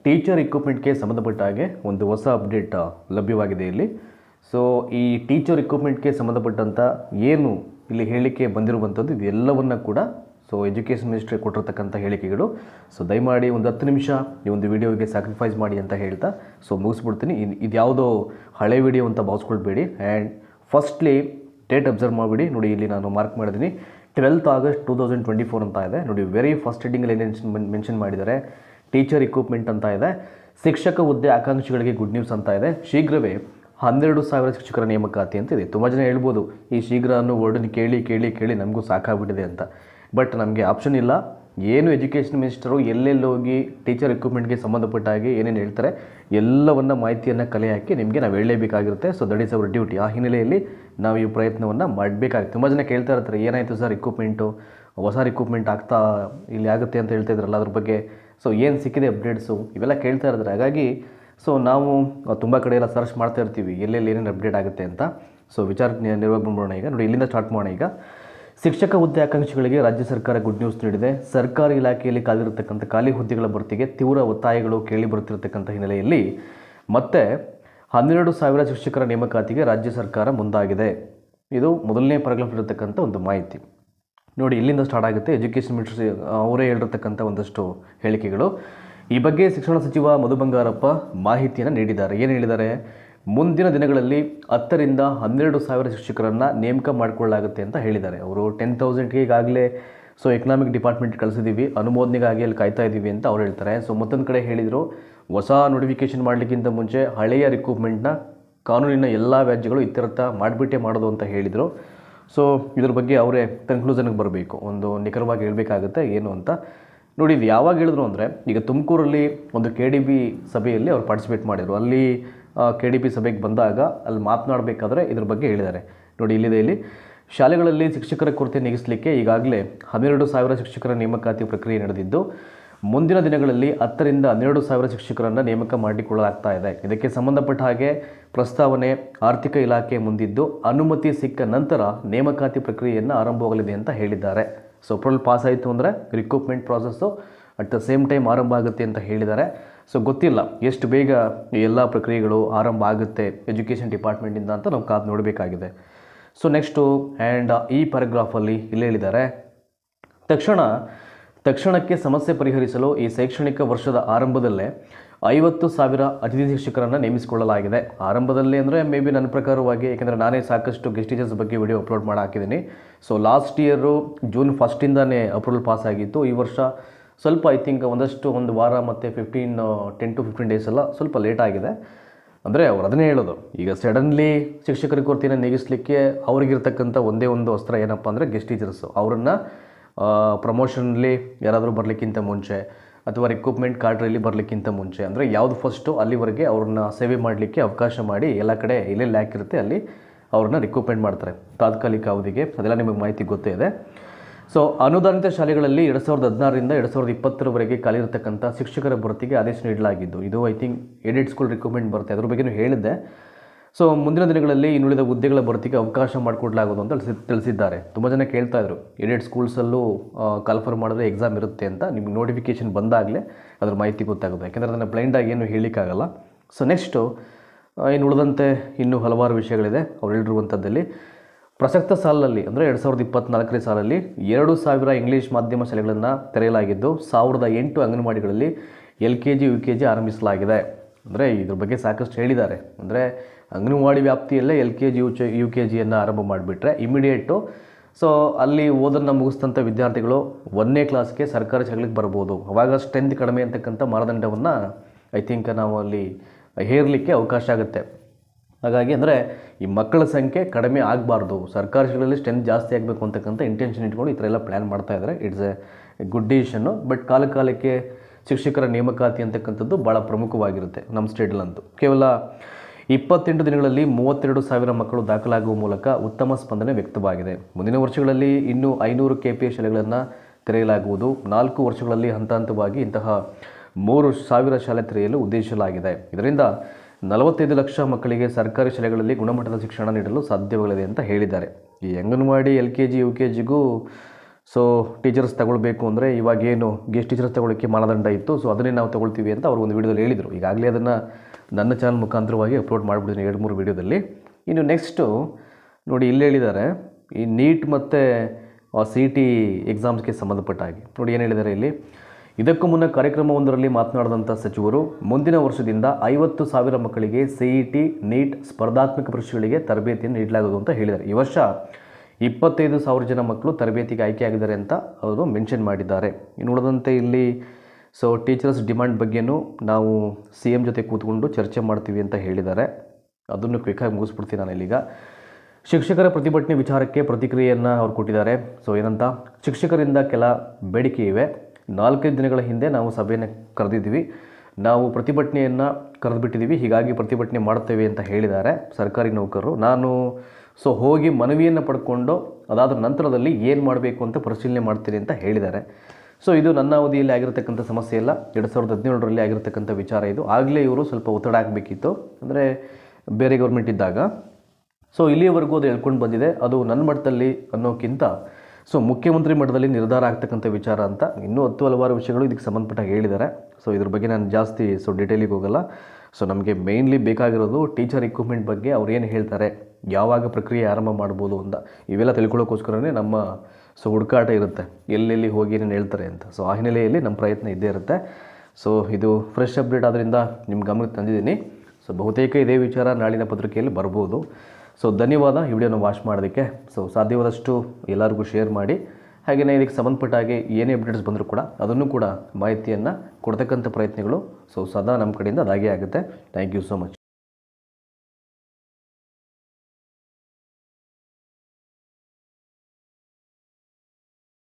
Teacher ಇಕ್ವಿಪ್ಮೆಂಟ್ಗೆ ಸಂಬಂಧಪಟ್ಟ ಹಾಗೆ ಒಂದು ಹೊಸ ಅಪ್ಡೇಟ್ ಲಭ್ಯವಾಗಿದೆ ಇಲ್ಲಿ. ಸೊ ಈ ಟೀಚರ್ ಇಕ್ವಿಪ್ಮೆಂಟ್ಗೆ ಸಂಬಂಧಪಟ್ಟಂಥ ಏನು ಇಲ್ಲಿ ಹೇಳಿಕೆ ಬಂದಿರುವಂಥದ್ದು ಇದೆಲ್ಲವನ್ನು ಕೂಡ ಎಜುಕೇಷನ್ ಮಿನಿಸ್ಟ್ರಿ ಕೊಟ್ಟಿರ್ತಕ್ಕಂಥ ಹೇಳಿಕೆಗಳು. ದಯಮಾಡಿ ಒಂದು 10 ನಿಮಿಷ ಈ ಒಂದು ವಿಡಿಯೋಗೆ ಸ್ಯಾಕ್ರಿಫೈಸ್ ಮಾಡಿ ಅಂತ ಹೇಳ್ತಾ ಮುಗಿಸ್ಬಿಡ್ತೀನಿ. ಇದ್ಯಾವುದೋ ಹಳೆ ವಿಡಿಯೋ ಅಂತ ಭಾವಿಸ್ಕೊಳ್ಬೇಡಿ. ಆ್ಯಂಡ್ ಫಸ್ಟ್ಲಿ ಡೇಟ್ ಅಬ್ಸರ್ವ್ ಮಾಡಿಬಿಡಿ. ನೋಡಿ, ಇಲ್ಲಿ ನಾನು ಮಾರ್ಕ್ ಮಾಡಿದ್ದೀನಿ 12th August 2024 ಅಂತ ಇದೆ. ನೋಡಿ, ವೆರಿ ಫಸ್ಟ್ ಹೆಡ್ಡಿಂಗಲ್ಲಿ ಏನೇನು ಮೆನ್ಷನ್ ಮಾಡಿದ್ದಾರೆ, ಟೀಚರ್ ಇಕ್ವಿಪ್ಮೆಂಟ್ ಅಂತ ಇದೆ. ಶಿಕ್ಷಕ ಹುದ್ದೆ ಆಕಾಂಕ್ಷಿಗಳಿಗೆ ಗುಡ್ ನ್ಯೂಸ್ ಅಂತ ಇದೆ. ಶೀಘ್ರವೇ 12,000 ಶಿಕ್ಷಕರ ನೇಮಕಾತಿ ಅಂತ ಇದೆ. ತುಂಬ ಜನ ಹೇಳ್ಬೋದು ಈ ಶೀಘ್ರ ಅನ್ನೋ ವರ್ಡನ್ನು ಕೇಳಿ ಕೇಳಿ ಕೇಳಿ ನಮಗೂ ಸಾಕಾಗ್ಬಿಟ್ಟಿದೆ ಅಂತ. ಬಟ್ ನಮಗೆ ಆಪ್ಷನ್ ಇಲ್ಲ. ಏನು ಎಜುಕೇಷನ್ ಮಿನಿಸ್ಟರು ಎಲ್ಲೆಲ್ಲಿ ಹೋಗಿ ಟೀಚರ್ ಇಕ್ವಿಪ್ಮೆಂಟ್ಗೆ ಸಂಬಂಧಪಟ್ಟ ಹಾಗೆ ಏನೇನು ಹೇಳ್ತಾರೆ ಎಲ್ಲವನ್ನು ಮಾಹಿತಿಯನ್ನು ಕಲೆ ಹಾಕಿ ನಿಮಗೆ ನಾವು ಹೇಳಲೇಬೇಕಾಗಿರುತ್ತೆ. That is our duty. ಆ ಹಿನ್ನೆಲೆಯಲ್ಲಿ ನಾವು ಈ ಪ್ರಯತ್ನವನ್ನು ಮಾಡಬೇಕಾಗುತ್ತೆ. ತುಂಬ ಜನ ಕೇಳ್ತಾ ಇರ್ತಾರೆ, ಏನಾಯಿತು ಸರ್ ಇಕ್ವಿಪ್ಮೆಂಟು, ಹೊಸ ರಿಕ್ರೂಟ್ಮೆಂಟ್ ಆಗ್ತಾ ಇಲ್ಲಿ ಆಗುತ್ತೆ ಅಂತ ಹೇಳ್ತಾ ಇದ್ರಲ್ಲ, ಅದ್ರ ಬಗ್ಗೆ ಏನು ಸಿಕ್ಕಿದೆ ಅಪ್ಡೇಟ್ಸು ಇವೆಲ್ಲ ಕೇಳ್ತಾ ಇರ್ತಾರೆ. ಹಾಗಾಗಿ ನಾವು ತುಂಬ ಕಡೆ ಎಲ್ಲ ಸರ್ಚ್ ಮಾಡ್ತಾ ಇರ್ತೀವಿ ಎಲ್ಲೆಲ್ಲಿ ಏನೇನು ಅಪ್ಡೇಟ್ ಆಗುತ್ತೆ ಅಂತ. ವಿಚಾರಕ್ಕೆ ನಿರ್ವಹಣೆ ಮಾಡೋಣ. ಈಗ ನೋಡಿ, ಇಲ್ಲಿಂದ ಸ್ಟಾರ್ಟ್ ಮಾಡೋಣ. ಈಗ ಶಿಕ್ಷಕ ಹುದ್ದೆ ಆಕಾಂಕ್ಷಿಗಳಿಗೆ ರಾಜ್ಯ ಸರ್ಕಾರ ಗುಡ್ ನ್ಯೂಸ್ ನೀಡಿದೆ. ಸರ್ಕಾರಿ ಇಲಾಖೆಯಲ್ಲಿ ಕಾದಿರತಕ್ಕಂಥ ಖಾಲಿ ಹುದ್ದೆಗಳ ಭರ್ತಿಗೆ ತೀವ್ರ ಒತ್ತಾಯಗಳು ಕೇಳಿ ಬರುತ್ತಿರತಕ್ಕಂಥ ಹಿನ್ನೆಲೆಯಲ್ಲಿ ಮತ್ತೆ 12,000 ಶಿಕ್ಷಕರ ನೇಮಕಾತಿಗೆ ರಾಜ್ಯ ಸರ್ಕಾರ ಮುಂದಾಗಿದೆ. ಇದು ಮೊದಲನೇ ಪ್ಯಾರಾಗ್ರಾಫ್ ಇರತಕ್ಕಂಥ ಒಂದು ಮಾಹಿತಿ. ನೋಡಿ, ಇಲ್ಲಿಂದ ಸ್ಟಾರ್ಟ್ ಆಗುತ್ತೆ. ಎಜುಕೇಷನ್ ಮಿನಿಸ್ಟ್ರಿ ಅವರೇ ಹೇಳಿರ್ತಕ್ಕಂಥ ಒಂದಷ್ಟು ಹೇಳಿಕೆಗಳು. ಈ ಬಗ್ಗೆ ಶಿಕ್ಷಣ ಸಚಿವ ಮಧು ಬಂಗಾರಪ್ಪ ಮಾಹಿತಿಯನ್ನು ನೀಡಿದ್ದಾರೆ. ಏನು ಹೇಳಿದ್ದಾರೆ, ಮುಂದಿನ ದಿನಗಳಲ್ಲಿ 10ರಿಂದ 12,000 ಶಿಕ್ಷಕರನ್ನು ನೇಮಕ ಮಾಡಿಕೊಳ್ಳಲಾಗುತ್ತೆ ಅಂತ ಹೇಳಿದ್ದಾರೆ. ಅವರು 10,000ಗೆ ಈಗಾಗಲೇ ಎಕನಾಮಿಕ್ ಡಿಪಾರ್ಟ್ಮೆಂಟ್ ಕಳಿಸಿದ್ದೀವಿ, ಅನುಮೋದನೆಗಾಗಿ ಅಲ್ಲಿ ಕಾಯ್ತಾ ಇದ್ದೀವಿ ಅಂತ ಅವ್ರು ಹೇಳ್ತಾರೆ. ಮತ್ತೊಂದು ಕಡೆ ಹೇಳಿದರು, ಹೊಸ ನೋಟಿಫಿಕೇಷನ್ ಮಾಡಲಿಕ್ಕಿಂತ ಮುಂಚೆ ಹಳೆಯ ರಿಕ್ರೂಟ್ಮೆಂಟ್ನ ಕಾನೂನಿನ ಎಲ್ಲ ವ್ಯಾಜ್ಯಗಳು ಇತ್ಯರ್ಥ ಮಾಡಿಬಿಟ್ಟೇ ಮಾಡೋದು ಅಂತ ಹೇಳಿದರು. ಇದ್ರ ಬಗ್ಗೆ ಅವರೇ ಕನ್ಕ್ಲೂಷನ್ಗೆ ಬರಬೇಕು, ಒಂದು ನಿಖರವಾಗಿ ಹೇಳಬೇಕಾಗುತ್ತೆ ಏನು ಅಂತ. ನೋಡಿ, ಇದು ಯಾವಾಗ ಹೇಳಿದ್ರು ಅಂದರೆ, ಈಗ ತುಮಕೂರಲ್ಲಿ ಒಂದು KDB ಸಭೆಯಲ್ಲಿ ಅವ್ರು ಪಾರ್ಟಿಸಿಪೇಟ್ ಮಾಡಿದರು. ಅಲ್ಲಿ KDB ಸಭೆಗೆ ಬಂದಾಗ ಅಲ್ಲಿ ಮಾತನಾಡಬೇಕಾದ್ರೆ ಇದ್ರ ಬಗ್ಗೆ ಹೇಳಿದ್ದಾರೆ. ನೋಡಿ, ಇಲ್ಲಿದೆ, ಇಲ್ಲಿ ಶಾಲೆಗಳಲ್ಲಿ ಶಿಕ್ಷಕರ ಕೊರತೆ ನೀಗಿಸಲಿಕ್ಕೆ ಈಗಾಗಲೇ 12,000 ಶಿಕ್ಷಕರ ನೇಮಕಾತಿ ಪ್ರಕ್ರಿಯೆ ನಡೆದಿದ್ದು, ಮುಂದಿನ ದಿನಗಳಲ್ಲಿ 10ರಿಂದ 12,000 ಶಿಕ್ಷಕರನ್ನು ನೇಮಕ ಮಾಡಿಕೊಳ್ಳಲಾಗ್ತಾ ಇದೆ. ಇದಕ್ಕೆ ಸಂಬಂಧಪಟ್ಟ ಹಾಗೆ ಪ್ರಸ್ತಾವನೆ ಆರ್ಥಿಕ ಇಲಾಖೆ ಮುಂದಿದ್ದು, ಅನುಮತಿ ಸಿಕ್ಕ ನಂತರ ನೇಮಕಾತಿ ಪ್ರಕ್ರಿಯೆಯನ್ನು ಆರಂಭವಾಗಲಿದೆ ಅಂತ ಹೇಳಿದ್ದಾರೆ. ಏಪ್ರಿಲ್ ಪಾಸ್ ಆಯಿತು ಅಂದರೆ recruitment process at the same time ಆರಂಭ ಆಗುತ್ತೆ ಅಂತ ಹೇಳಿದ್ದಾರೆ. ಗೊತ್ತಿಲ್ಲ ಎಷ್ಟು ಬೇಗ ಎಲ್ಲ ಪ್ರಕ್ರಿಯೆಗಳು ಆರಂಭ ಆಗುತ್ತೆ ಎಜುಕೇಷನ್ ಡಿಪಾರ್ಟ್ಮೆಂಟಿಂದ ಅಂತ ನಾವು ಕಾದು ನೋಡಬೇಕಾಗಿದೆ. ನೆಕ್ಸ್ಟು ಆ್ಯಂಡ್ ಈ ಪ್ಯಾರಾಗ್ರಾಫಲ್ಲಿ ಇಲ್ಲೇ ಹೇಳಿದ್ದಾರೆ, ತಕ್ಷಣಕ್ಕೆ ಸಮಸ್ಯೆ ಪರಿಹರಿಸಲು ಈ ಶೈಕ್ಷಣಿಕ ವರ್ಷದ ಆರಂಭದಲ್ಲೇ 50,000 ಅತಿಥಿ ಶಿಕ್ಷಕರನ್ನು ನೇಮಿಸಿಕೊಳ್ಳಲಾಗಿದೆ. ಆರಂಭದಲ್ಲಿ ಅಂದರೆ ಮೇ ಬಿ ನನ್ನ ಪ್ರಕಾರವಾಗಿ, ಯಾಕೆಂದರೆ ನಾನೇ ಸಾಕಷ್ಟು ಗೆಸ್ಟ್ ಟೀಚರ್ಸ್ ಬಗ್ಗೆ ವಿಡಿಯೋ ಅಪ್ಲೋಡ್ ಮಾಡಿ ಹಾಕಿದ್ದೀನಿ. Last year June 1 approval pass ಆಗಿತ್ತು. ಈ ವರ್ಷ ಸ್ವಲ್ಪ ಐ ಥಿಂಕ್ ಒಂದು ವಾರ ಮತ್ತು 10 to 15 ಡೇಸ್ ಎಲ್ಲ ಸ್ವಲ್ಪ ಲೇಟ್ ಆಗಿದೆ. ಅಂದರೆ ಅವ್ರು ಅದನ್ನೇ ಹೇಳೋದು, ಈಗ ಸಡನ್ಲಿ ಶಿಕ್ಷಕರ ಕೊರತೆಯನ್ನು ನೀಗಿಸಲಿಕ್ಕೆ ಅವ್ರಿಗಿರ್ತಕ್ಕಂಥ ಒಂದೇ ಒಂದು ಅಸ್ತ್ರ ಏನಪ್ಪ ಅಂದರೆ ಗೆಸ್ಟ್ ಟೀಚರ್ಸು. ಅವರನ್ನು ಪ್ರಮೋಷನ್ಲಿ ಯಾರಾದರೂ ಬರಲಿಕ್ಕಿಂತ ಮುಂಚೆ ಅಥವಾ ರಿಕ್ರೂಟ್ಮೆಂಟ್ ಕಾರ್ಡ್ರಲ್ಲಿ ಬರಲಿಕ್ಕಿಂತ ಮುಂಚೆ, ಅಂದರೆ ಯಾವುದು ಫಸ್ಟು ಅಲ್ಲಿವರೆಗೆ ಅವ್ರನ್ನ ಸೇವೆ ಮಾಡಲಿಕ್ಕೆ ಅವಕಾಶ ಮಾಡಿ ಎಲ್ಲ ಕಡೆ ಎಲ್ಲೆಲ್ಲಿ ಹಾಕಿರುತ್ತೆ ಅಲ್ಲಿ ಅವ್ರನ್ನ ರಿಕ್ರೂಟ್ಮೆಂಟ್ ಮಾಡ್ತಾರೆ ತಾತ್ಕಾಲಿಕ ಅವಧಿಗೆ. ಅದೆಲ್ಲ ನಿಮಗೆ ಮಾಹಿತಿ ಗೊತ್ತೇ ಇದೆ. ಅನುದಾನಿತ ಶಾಲೆಗಳಲ್ಲಿ 2016ರಿಂದ 2020ರವರೆಗೆ ಖಾಲಿ ಇರತಕ್ಕಂಥ ಶಿಕ್ಷಕರ ಭರ್ತಿಗೆ ಆದೇಶ ನೀಡಲಾಗಿದ್ದು, ಇದು I think aided school recruitment ಬರುತ್ತೆ, ಅದ್ರ ಬಗ್ಗೆಯೂ ಹೇಳಿದ್ದೆ. ಮುಂದಿನ ದಿನಗಳಲ್ಲಿ ಇನ್ನುಳಿದ ಹುದ್ದೆಗಳ ಭರ್ತಿಗೆ ಅವಕಾಶ ಮಾಡಿಕೊಡ್ಲಾಗೋದು ಅಂತ ತಿಳಿಸಿದ್ದಾರೆ. ತುಂಬ ಜನ ಕೇಳ್ತಾ ಇದ್ರು, ಏಡೆಡ್ ಸ್ಕೂಲ್ಸಲ್ಲೂ ಕಾಲ್ಫರ್ ಮಾಡಿದ್ರೆ ಎಕ್ಸಾಮ್ ಇರುತ್ತೆ ಅಂತ. ನಿಮ್ಗೆ ನೋಟಿಫಿಕೇಷನ್ ಬಂದಾಗಲೇ ಅದ್ರ ಮಾಹಿತಿ ಗೊತ್ತಾಗುತ್ತೆ, ಯಾಕೆಂದರೆ ಅದನ್ನು ಬ್ಲೈಂಡಾಗಿ ಏನು ಹೇಳಲಿಕ್ಕಾಗಲ್ಲ. ನೆಕ್ಸ್ಟು ಇನ್ನು ಉಳಿದಂತೆ ಇನ್ನೂ ಹಲವಾರು ವಿಷಯಗಳಿದೆ ಅವ್ರು ಹೇಳಿರುವಂಥದ್ದಲ್ಲಿ. ಪ್ರಸಕ್ತ ಸಾಲಿನಲ್ಲಿ ಅಂದರೆ 2024ನೇ ಸಾಲಲ್ಲಿ 2,000 ಇಂಗ್ಲೀಷ್ ಮಾಧ್ಯಮ ಶಾಲೆಗಳನ್ನು ತೆರೆಯಲಾಗಿದ್ದು, 1,008 ಅಂಗನವಾಡಿಗಳಲ್ಲಿ LKG UKG ಆರಂಭಿಸಲಾಗಿದೆ. ಅಂದರೆ ಇದ್ರ ಬಗ್ಗೆ ಸಾಕಷ್ಟು ಹೇಳಿದ್ದಾರೆ. ಅಂದರೆ ಅಂಗನವಾಡಿ ವ್ಯಾಪ್ತಿಯಲ್ಲೇ LKG UKGಯನ್ನು ಆರಂಭ ಮಾಡಿಬಿಟ್ರೆ ಇಮಿಡಿಯೇಟು ಅಲ್ಲಿ ಓದನ್ನು ಮುಗಿಸಿದಂಥ ವಿದ್ಯಾರ್ಥಿಗಳು 1ನೇ ಕ್ಲಾಸ್ಗೆ ಸರ್ಕಾರಿ ಶಾಲೆಗೆ ಬರ್ಬೋದು. ಅವಾಗ ಸ್ಟ್ರೆಂತ್ ಕಡಿಮೆ ಅಂತಕ್ಕಂಥ ಮಾನದಂಡವನ್ನು ಐ ಥಿಂಕ್ ನಾವು ಅಲ್ಲಿ ಹೇರಲಿಕ್ಕೆ ಅವಕಾಶ ಆಗುತ್ತೆ. ಹಾಗಾಗಿ ಅಂದರೆ ಈ ಮಕ್ಕಳ ಸಂಖ್ಯೆ ಕಡಿಮೆ ಆಗಬಾರ್ದು, ಸರ್ಕಾರಿ ಶಾಲೆಯಲ್ಲಿ ಸ್ಟ್ರೆಂತ್ ಜಾಸ್ತಿ ಆಗಬೇಕು ಅಂತಕ್ಕಂಥ ಇಂಟೆನ್ಷನ್ ಇಟ್ಕೊಂಡು ಈ ಥರ ಎಲ್ಲ ಪ್ಲ್ಯಾನ್ ಮಾಡ್ತಾಯಿದ್ದಾರೆ. It's a good decision. But ಕಾಲಕ್ಕೆ ಶಿಕ್ಷಕರ ನೇಮಕಾತಿ ಅಂತಕ್ಕಂಥದ್ದು ಭಾಳ ಪ್ರಮುಖವಾಗಿರುತ್ತೆ ನಮ್ಮ ಸ್ಟೇಟಲ್ಲಂತೂ. ಕೇವಲ 28 ದಿನಗಳಲ್ಲಿ 32,000 ಮಕ್ಕಳು ದಾಖಲಾಗುವ ಮೂಲಕ ಉತ್ತಮ ಸ್ಪಂದನೆ ವ್ಯಕ್ತವಾಗಿದೆ. ಮುಂದಿನ ವರ್ಷಗಳಲ್ಲಿ ಇನ್ನೂ 500 KPA ಶಾಲೆಗಳನ್ನು ತೆರೆಯಲಾಗುವುದು. 4 ವರ್ಷಗಳಲ್ಲಿ ಹಂತ ಹಂತವಾಗಿ ಇಂತಹ 3,000 ಶಾಲೆ ತೆರೆಯಲು ಉದ್ದೇಶಿಸಲಾಗಿದೆ. ಇದರಿಂದ 45 ಲಕ್ಷ ಮಕ್ಕಳಿಗೆ ಸರ್ಕಾರಿ ಶಾಲೆಗಳಲ್ಲಿ ಗುಣಮಟ್ಟದ ಶಿಕ್ಷಣ ನೀಡಲು ಸಾಧ್ಯವಾಗಲಿದೆ ಅಂತ ಹೇಳಿದ್ದಾರೆ. ಈ ಅಂಗನವಾಡಿ LKG UKGಗೂ ಸೊ ಟೀಚರ್ಸ್ ತಗೊಳ್ಬೇಕು ಅಂದರೆ ಇವಾಗೇನು ಗೆಸ್ಟ್ ಟೀಚರ್ಸ್ ತಗೊಳ್ಳೋಕ್ಕೆ ಮಾನದಂಡ ಇತ್ತು, ಸೊ ಅದನ್ನೇ ನಾವು ತೊಗೊಳ್ತೀವಿ ಅಂತ ಅವರು ಒಂದು ವಿಡಿಯೋದಲ್ಲಿ ಹೇಳಿದರು. ಈಗಾಗಲೇ ಅದನ್ನು ನನ್ನ ಚಾನಲ್ ಮುಖಾಂತರವಾಗಿ ಅಪ್ಲೋಡ್ ಮಾಡಿಬಿಟ್ಟಿದ್ದೀನಿ 2-3 ವಿಡಿಯೋದಲ್ಲಿ. ಇನ್ನು ನೆಕ್ಸ್ಟು ನೋಡಿ ಇಲ್ಲಿ ಹೇಳಿದ್ದಾರೆ, ಈ ನೀಟ್ ಮತ್ತು CET ಎಕ್ಸಾಮ್ಸ್ಗೆ ಸಂಬಂಧಪಟ್ಟ ಹಾಗೆ ನೋಡಿ ಏನು ಹೇಳಿದ್ದಾರೆ ಇಲ್ಲಿ. ಇದಕ್ಕೂ ಮುನ್ನ ಕಾರ್ಯಕ್ರಮವೊಂದರಲ್ಲಿ ಮಾತನಾಡಿದಂಥ ಸಚಿವರು, ಮುಂದಿನ ವರ್ಷದಿಂದ 50,000 ಮಕ್ಕಳಿಗೆ CET ನೀಟ್ ಸ್ಪರ್ಧಾತ್ಮಕ ಪರೀಕ್ಷೆಗಳಿಗೆ ತರಬೇತಿಯನ್ನು ನೀಡಲಾಗುವುದು ಅಂತ ಹೇಳಿದ್ದಾರೆ. ಈ ವರ್ಷ 25,000 ಜನ ಮಕ್ಕಳು ತರಬೇತಿಗೆ ಆಯ್ಕೆಯಾಗಿದ್ದಾರೆ ಅಂತ ಅವರು ಮೆನ್ಷನ್ ಮಾಡಿದ್ದಾರೆ. ಇನ್ನು ಉಳಿದಂತೆ ಇಲ್ಲಿ ಸೊ ಟೀಚರ್ಸ್ ಡಿಮ್ಯಾಂಡ್ ಬಗ್ಗೆನೂ ನಾವು CM ಜೊತೆ ಕೂತ್ಕೊಂಡು ಚರ್ಚೆ ಮಾಡ್ತೀವಿ ಅಂತ ಹೇಳಿದ್ದಾರೆ. ಅದನ್ನು ಕ್ವಿಕ್ಕಾಗಿ ಮುಗಿಸ್ಬಿಡ್ತೀನಿ ನಾನು ಇಲ್ಲಿಗ. ಶಿಕ್ಷಕರ ಪ್ರತಿಭಟನೆ ವಿಚಾರಕ್ಕೆ ಪ್ರತಿಕ್ರಿಯೆಯನ್ನು ಅವ್ರು ಕೊಟ್ಟಿದ್ದಾರೆ. ಸೊ ಏನಂತ, ಶಿಕ್ಷಕರಿಂದ ಕೆಲ ಬೇಡಿಕೆ ಇವೆ. 4-5 ದಿನಗಳ ಹಿಂದೆ ನಾವು ಸಭೆಯನ್ನು ಕರೆದಿದ್ದೀವಿ, ನಾವು ಪ್ರತಿಭಟನೆಯನ್ನು ಕರೆದುಬಿಟ್ಟಿದ್ದೀವಿ, ಹೀಗಾಗಿ ಪ್ರತಿಭಟನೆ ಮಾಡ್ತೇವೆ ಅಂತ ಹೇಳಿದ್ದಾರೆ ಸರ್ಕಾರಿ ನೌಕರರು. ನಾನು ಹೋಗಿ ಮನವಿಯನ್ನು ಪಡ್ಕೊಂಡು ಅದಾದ ನಂತರದಲ್ಲಿ ಏನು ಮಾಡಬೇಕು ಅಂತ ಪರಿಶೀಲನೆ ಮಾಡ್ತೀನಿ ಅಂತ ಹೇಳಿದ್ದಾರೆ. ಸೊ ಇದು ನನ್ನ ಅವಧಿಯಲ್ಲಿ ಆಗಿರತಕ್ಕಂಥ ಸಮಸ್ಯೆ ಇಲ್ಲ, 2017ರಲ್ಲಿ ಆಗಿರತಕ್ಕಂಥ ವಿಚಾರ ಇದು. ಆಗಲೇ ಇವರು ಸ್ವಲ್ಪ ಒತ್ತಡ ಹಾಕಬೇಕಿತ್ತು, ಅಂದರೆ ಬೇರೆ ಗೌರ್ಮೆಂಟ್ ಇದ್ದಾಗ. ಸೊ ಇಲ್ಲಿಯವರೆಗೂ ಅದು ಹೇಳ್ಕೊಂಡು ಬಂದಿದೆ. ಅದು ನನ್ನ ಮಟ್ಟದಲ್ಲಿ ಅನ್ನೋಕ್ಕಿಂತ ಮುಖ್ಯಮಂತ್ರಿ ಮಟ್ಟದಲ್ಲಿ ನಿರ್ಧಾರ ಆಗ್ತಕ್ಕಂಥ ವಿಚಾರ ಅಂತ ಇನ್ನೂ ಹಲವಾರು ವಿಷಯಗಳು ಇದಕ್ಕೆ ಸಂಬಂಧಪಟ್ಟಾಗ ಹೇಳಿದ್ದಾರೆ. ಸೊ ಇದ್ರ ಬಗ್ಗೆ ನಾನು ಜಾಸ್ತಿ ಡೀಟೇಲಿಗೆ ಹೋಗಲ್ಲ. ಸೊ ನಮಗೆ ಮೇಯ್ನ್ಲಿ ಬೇಕಾಗಿರೋದು ಟೀಚರ್ ರಿಕ್ರೂಟ್ಮೆಂಟ್ ಬಗ್ಗೆ ಅವ್ರು ಏನು ಹೇಳ್ತಾರೆ, ಯಾವಾಗ ಪ್ರಕ್ರಿಯೆ ಆರಂಭ ಮಾಡ್ಬೋದು ಅಂತ, ಇವೆಲ್ಲ ತಿಳ್ಕೊಳ್ಳೋಕ್ಕೋಸ್ಕರನೇ ನಮ್ಮ ಹುಡುಕಾಟ ಇರುತ್ತೆ, ಎಲ್ಲೆಲ್ಲಿ ಹೋಗಿ ಏನೇನು ಹೇಳ್ತಾರೆ ಅಂತ. ಸೊ ಆ ಹಿನ್ನೆಲೆಯಲ್ಲಿ ನಮ್ಮ ಪ್ರಯತ್ನ ಇದ್ದೇ ಇರುತ್ತೆ. ಸೊ ಇದು ಫ್ರೆಶ್ ಅಪ್ಡೇಟ್ ಆದ್ದರಿಂದ ನಿಮ್ಮ ಗಮನಕ್ಕೆ ತಂದಿದ್ದೀನಿ. ಸೊ ಬಹುತೇಕ ಇದೇ ವಿಚಾರ ನಾಳಿನ ಪತ್ರಿಕೆಯಲ್ಲಿ ಬರ್ಬೋದು. ಸೊ ಧನ್ಯವಾದ ಈ ವಿಡಿಯೋನ ವಾಚ್ ಮಾಡೋದಕ್ಕೆ. ಸೊ ಸಾಧ್ಯವಾದಷ್ಟು ಎಲ್ಲರಿಗೂ ಶೇರ್ ಮಾಡಿ. ಹಾಗೆಯೇ ಇದಕ್ಕೆ ಸಂಬಂಧಪಟ್ಟ ಹಾಗೆ ಏನೇ ಅಪ್ಡೇಟ್ಸ್ ಬಂದರೂ ಕೂಡ ಅದನ್ನು ಕೂಡ ಮಾಹಿತಿಯನ್ನು ಕೊಡ್ತಕ್ಕಂಥ ಪ್ರಯತ್ನಗಳು ಸದಾ ನಮ್ಮ ಕಡೆಯಿಂದ ಅದಾಗೇ ಆಗುತ್ತೆ. Thank you so much.